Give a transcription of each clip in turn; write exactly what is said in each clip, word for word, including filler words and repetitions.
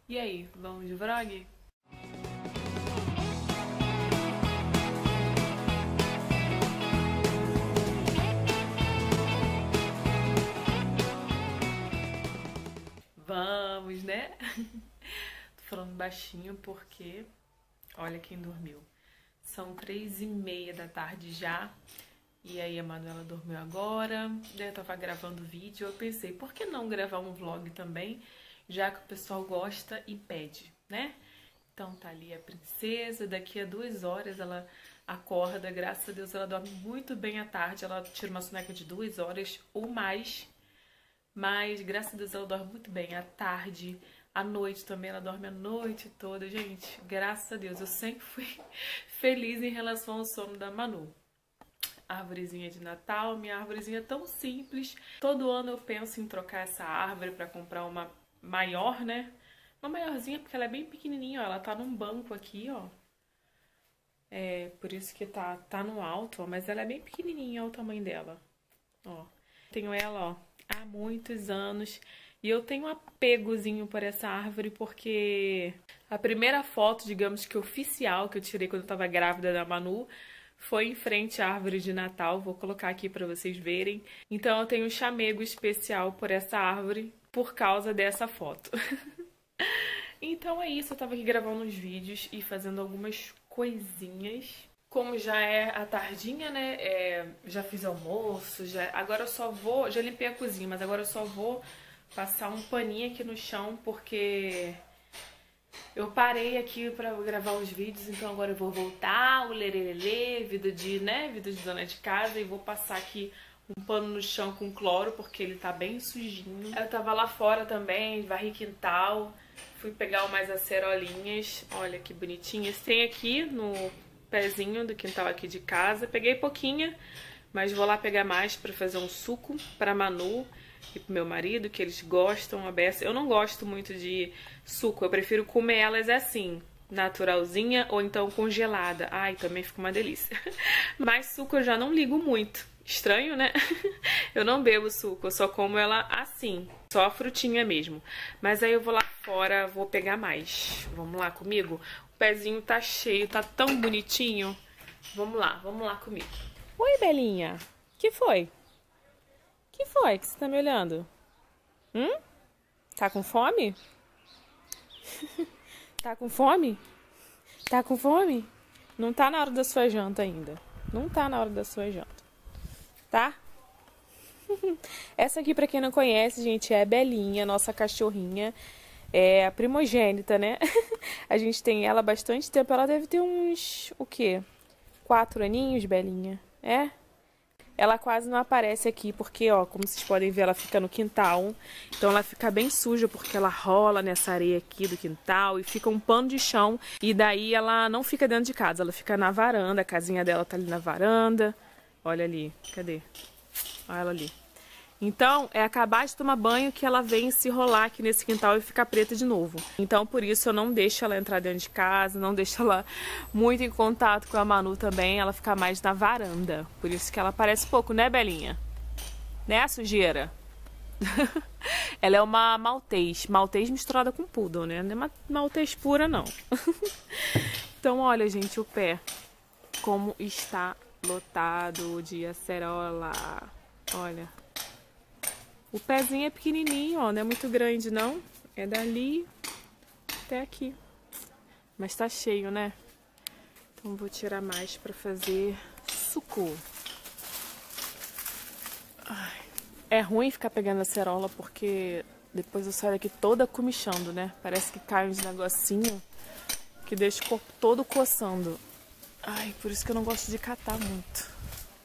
E aí, vamos de vlog? Vamos, né? Tô falando baixinho porque olha quem dormiu. São três e meia da tarde já. E aí a Manuela dormiu agora. Eu tava gravando vídeo. Eu pensei, por que não gravar um vlog também? Já que o pessoal gosta e pede, né? Então tá ali a princesa. Daqui a duas horas ela acorda. Graças a Deus ela dorme muito bem à tarde. Ela tira uma soneca de duas horas ou mais. Mas graças a Deus ela dorme muito bem à tarde. À noite também, ela dorme a noite toda. Gente, graças a Deus, eu sempre fui feliz em relação ao sono da Manu. Árvorezinha de Natal, minha árvorezinha é tão simples. Todo ano eu penso em trocar essa árvore pra comprar uma maior, né? Uma maiorzinha, porque ela é bem pequenininha, ó. Ela tá num banco aqui, ó. É, por isso que tá, tá no alto, ó. Mas ela é bem pequenininha, ó, o tamanho dela. Ó. Tenho ela, ó, há muitos anos. E eu tenho um apegozinho por essa árvore porque a primeira foto, digamos que oficial, que eu tirei quando eu tava grávida da Manu, foi em frente à árvore de Natal. Vou colocar aqui pra vocês verem. Então eu tenho um chamego especial por essa árvore por causa dessa foto. Então é isso, eu tava aqui gravando uns vídeos e fazendo algumas coisinhas. Como já é a tardinha, né, é, já fiz almoço, já, agora eu só vou, já limpei a cozinha, mas agora eu só vou passar um paninho aqui no chão, porque eu parei aqui pra gravar os vídeos, então agora eu vou voltar, o lerelê, vida de, né, vida de dona de casa, e vou passar aqui um pano no chão com cloro, porque ele tá bem sujinho. Eu tava lá fora também, varri quintal, fui pegar umas acerolinhas, olha que bonitinhas. Tem aqui no pezinho do quintal aqui de casa, peguei pouquinha, mas vou lá pegar mais pra fazer um suco pra Manu e pro meu marido, que eles gostam a beça. Eu não gosto muito de suco, eu prefiro comer elas assim, naturalzinha ou então congelada. Ai, também fica uma delícia. Mas suco eu já não ligo muito. Estranho, né? Eu não bebo suco, eu só como ela assim, só a frutinha mesmo. Mas aí eu vou lá fora, vou pegar mais. Vamos lá comigo? O pezinho tá cheio, tá tão bonitinho. Vamos lá, vamos lá comigo. Oi, Belinha. Que foi? Que foi que você tá me olhando? Hum? Tá com fome? Tá com fome? Tá com fome? Não tá na hora da sua janta ainda. Não tá na hora da sua janta. Tá? Essa aqui, pra quem não conhece, gente, é a Belinha, nossa cachorrinha. É a primogênita, né? A gente tem ela há bastante tempo. Ela deve ter uns, o quê? Quatro aninhos, Belinha? É? Ela quase não aparece aqui, porque, ó, como vocês podem ver, ela fica no quintal. Então ela fica bem suja, porque ela rola nessa areia aqui do quintal e fica um pano de chão. E daí ela não fica dentro de casa, ela fica na varanda. A casinha dela tá ali na varanda. Olha ali, cadê? Olha ela ali. Então, é acabar de tomar banho que ela vem se rolar aqui nesse quintal e ficar preta de novo. Então, por isso, eu não deixo ela entrar dentro de casa, não deixo ela muito em contato com a Manu também, ela fica mais na varanda. Por isso que ela aparece pouco, né, Belinha? Né, sujeira? Ela é uma maltês, maltês misturada com poodle, né? Não é uma maltês pura, não. Então, olha, gente, o pé, como está lotado de acerola. Olha. O pezinho é pequenininho, ó, não é muito grande, não. É dali até aqui. Mas tá cheio, né? Então vou tirar mais pra fazer suco. Ai. É ruim ficar pegando acerola porque depois eu saio daqui toda comichando, né? Parece que cai uns negocinho que deixa o corpo todo coçando. Ai, por isso que eu não gosto de catar muito.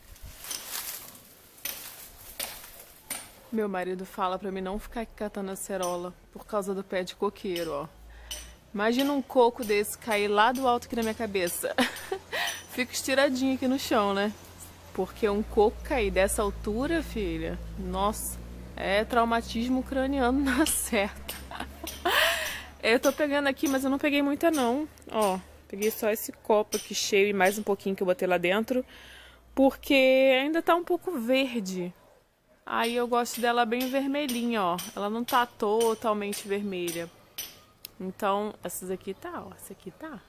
Meu marido fala pra mim não ficar catando acerola por causa do pé de coqueiro, ó. Imagina um coco desse cair lá do alto aqui na minha cabeça. Fico estiradinho aqui no chão, né? Porque um coco cair dessa altura, filha, nossa, é traumatismo craniano na certa. Eu tô pegando aqui, mas eu não peguei muita não. Ó, peguei só esse copo aqui cheio e mais um pouquinho que eu botei lá dentro. Porque ainda tá um pouco verde. Aí eu gosto dela bem vermelhinha, ó. Ela não tá totalmente vermelha. Então, essas aqui tá, ó. Essa aqui tá.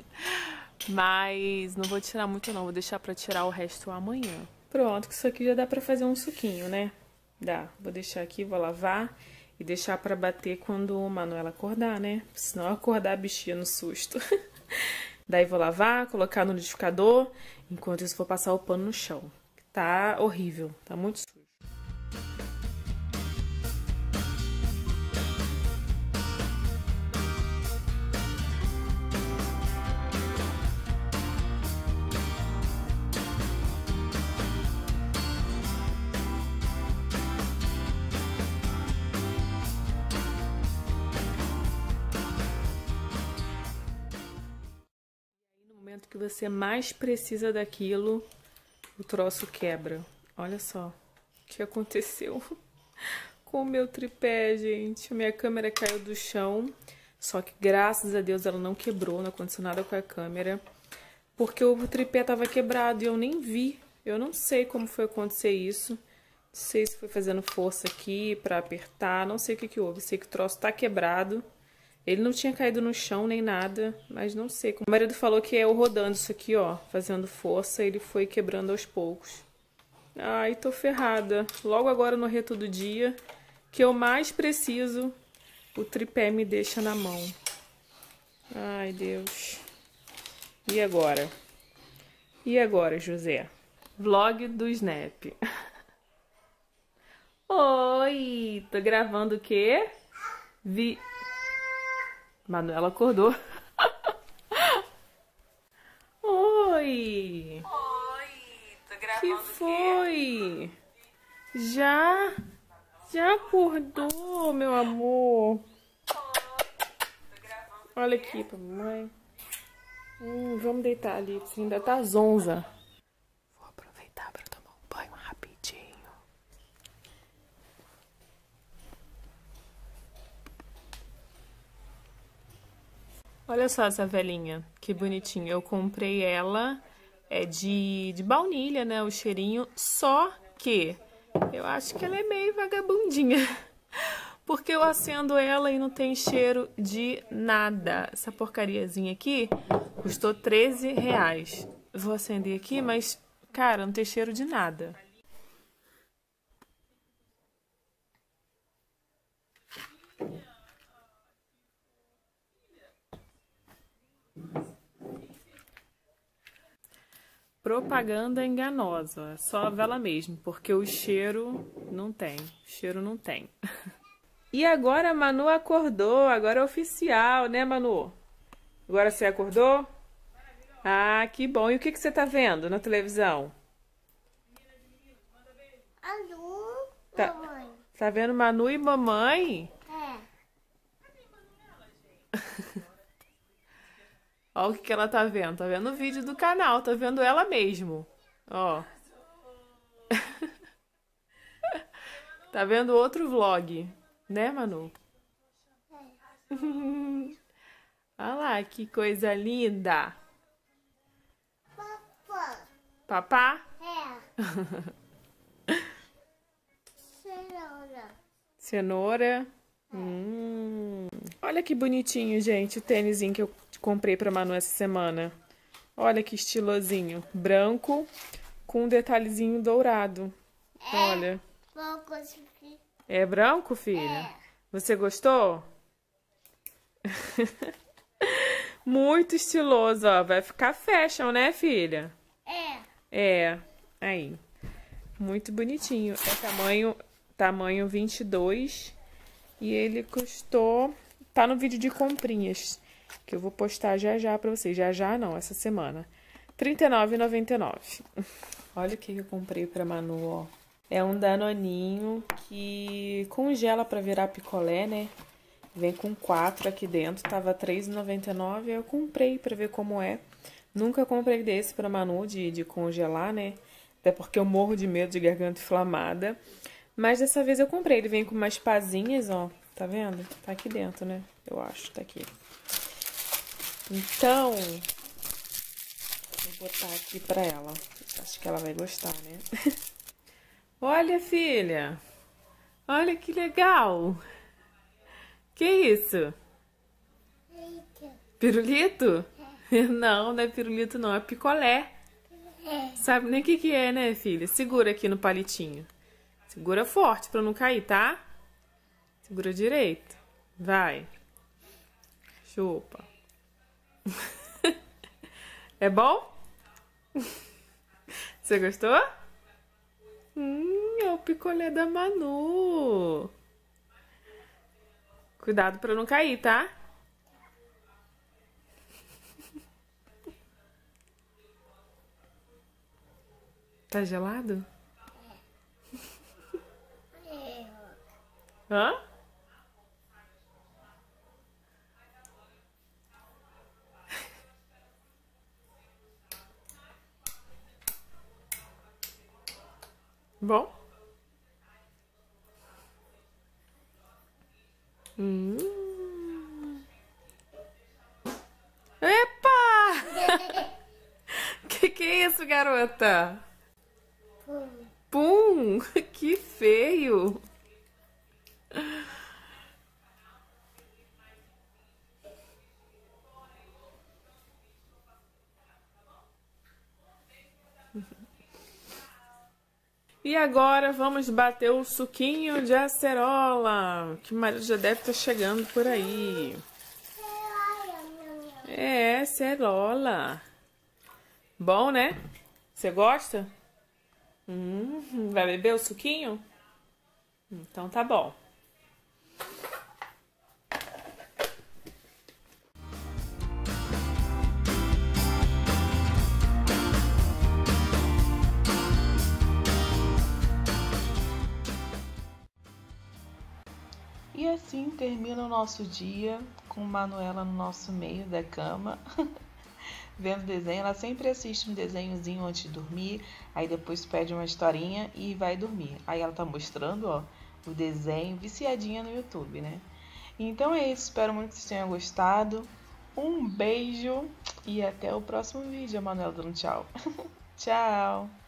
Mas não vou tirar muito não, vou deixar pra tirar o resto amanhã. Pronto, que isso aqui já dá pra fazer um suquinho, né? Dá. Vou deixar aqui, vou lavar e deixar pra bater quando o Manuela acordar, né? Senão acordar a bichinha no susto. Daí vou lavar, colocar no liquidificador, enquanto isso vou passar o pano no chão. Tá horrível, tá muito sujo. momento que você mais precisa daquilo, o troço quebra. Olha só o que aconteceu com o meu tripé, gente. Minha câmera caiu do chão, só que graças a Deus ela não quebrou, não aconteceu nada com a câmera, porque o tripé tava quebrado e eu nem vi. Eu não sei como foi acontecer isso. Não sei se foi fazendo força aqui pra apertar, não sei o que que houve. Sei que o troço tá quebrado. Ele não tinha caído no chão nem nada, mas não sei. O marido falou que é eu rodando isso aqui, ó, fazendo força, ele foi quebrando aos poucos. Ai, tô ferrada. Logo agora no reto do dia, que eu mais preciso, o tripé me deixa na mão. Ai, Deus. E agora? E agora, José? Vlog do Snap. Oi, tô gravando o quê? Vi... Manuela acordou. Oi! Oi! Tô gravando Que foi? Já? Já acordou, meu amor? Olha aqui pra mamãe. Hum, vamos deitar ali, porque ainda tá zonza. Vou aproveitar pra tomar um banho rapidinho. Olha só essa velhinha, que bonitinha. Eu comprei ela, é de, de baunilha, né, o cheirinho, só que eu acho que ela é meio vagabundinha, porque eu acendo ela e não tem cheiro de nada. Essa porcariazinha aqui custou treze reais. Vou acender aqui, mas, cara, não tem cheiro de nada. Propaganda enganosa, só a vela mesmo, porque o cheiro não tem, o cheiro não tem. E agora a Manu acordou, agora é oficial, né, Manu? Agora você acordou? Ah, que bom. E o que, que você tá vendo na televisão? Alô, Tá, mamãe. tá vendo Manu e mamãe? É. Olha o que, que ela tá vendo. Tá vendo o vídeo do canal, tá vendo ela mesmo. Ó. Tá vendo outro vlog, né, Manu? Olha lá, que coisa linda. Papá. Papá? É. Cenoura. Cenoura. Hum. Olha que bonitinho, gente, o tênisinho que eu comprei pra Manu essa semana. Olha que estilosinho. Branco com um detalhezinho dourado. Olha. Vou conseguir. É branco, filha? É. Você gostou? Muito estiloso, ó. Vai ficar fashion, né, filha? É. É. Aí. Muito bonitinho. É tamanho, tamanho vinte e dois. E ele custou... Tá no vídeo de comprinhas, que eu vou postar já já pra vocês. Já já não, essa semana. trinta e nove reais e noventa e nove centavos. Olha o que eu comprei pra Manu, ó. É um danoninho que congela pra virar picolé, né? Vem com quatro aqui dentro. Tava três reais e noventa e nove centavos. Eu comprei pra ver como é. Nunca comprei desse pra Manu de, de congelar, né? Até porque eu morro de medo de garganta inflamada. Mas dessa vez eu comprei. Ele vem com umas pazinhas, ó. Tá vendo? Tá aqui dentro, né? Eu acho, tá aqui. Então, vou botar aqui pra ela. Acho que ela vai gostar, né? Olha, filha. Olha que legal. Que isso? Pirulito? Não, não é pirulito não, é picolé. Sabe nem o que que é, né, filha? Segura aqui no palitinho. Segura forte pra não cair, tá? Segura direito. Vai. Chupa. É bom? Você gostou? Hum, é o picolé da Manu. Cuidado pra não cair, tá? Tá gelado? Hã? Bom? Hum. Epa! Que que é isso, garota? Pum! Que feio! E agora vamos bater o suquinho de acerola, que o marido já deve estar chegando por aí. É, acerola. Bom, né? Você gosta? Hum, vai beber o suquinho? Então tá bom. E assim termina o nosso dia com Manuela no nosso meio da cama, vendo desenho. Ela sempre assiste um desenhozinho antes de dormir, aí depois pede uma historinha e vai dormir. Aí ela tá mostrando, ó, o desenho, viciadinha no YouTube, né? Então é isso, espero muito que vocês tenham gostado. Um beijo e até o próximo vídeo. A Manuela dando tchau. Tchau!